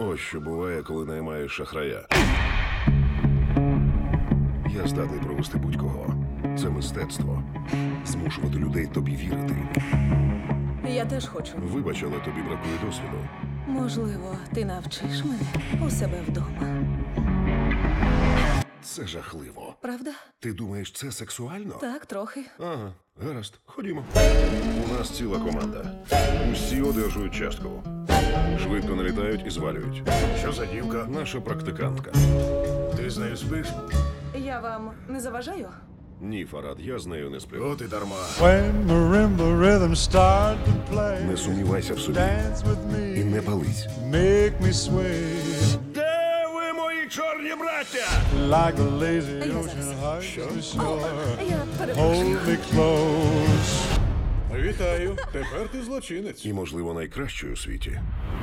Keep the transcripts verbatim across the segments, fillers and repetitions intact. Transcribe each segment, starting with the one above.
Ось що буває, коли наймаєш шахрая. Я здатний провести будь-кого. Це мистецтво. Змушувати людей тобі вірити. Я теж хочу. Вибач, але тобі бракує досвіду. Можливо, ти навчиш мене у себе вдома. Це жахливо. Правда? Ти думаєш, це сексуально? Так, трохи. Ага, гаразд, ходімо. У нас ціла команда. Усі одержують частку. Швидко налітають і звалюють. Що за дівка? Наша практикантка. Ти з нею спиш? Я вам не заважаю? Ні, Фарад, я з нею не сплю. От і дарма. When marimba rhythms start to play, Не сумнівайся в собі. dance with І me, не пались. make me sway Де ви, мої чорні браття? like the lazy Я ocean зараз. hugs the О, shore. я перепрошую. Hold me close. Вітаю. Тепер ти злочинець. І, можливо, найкращою у світі.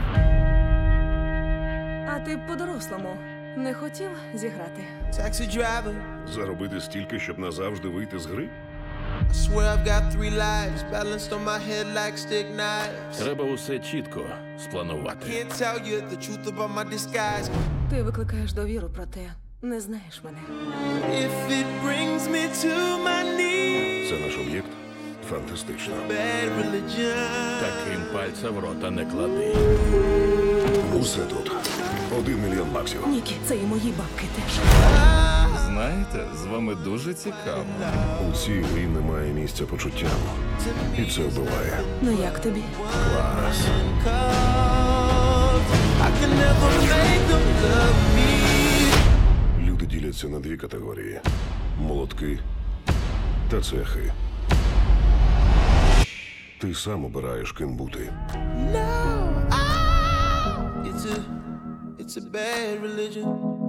А ти по-дорослому не хотів зіграти? Taxi driver, Заробити стільки, щоб назавжди вийти з гри? I swear I've got three lives balanced on my head like stick knives. Треба усе чітко спланувати. Can't tell you the truth about my disguise. Ти викликаєш довіру, проте не знаєш мене. If it brings me to my knees, Це наш об'єкт? Фантастично. bad religion. Таким пальця в рота не клади. Усе тут. Один мільйон баксів. Нікі, це і мої бабки теж. Знаєте, з вами дуже цікаво. У цій грі немає місця почуттям. І це вбиває. Ну як тобі? Клас. Cause I can never make them love me. Люди діляться на дві категорії: молотки та цехи. Ти сам обираєш, ким бути. No, ah, it's a, it's a bad religion.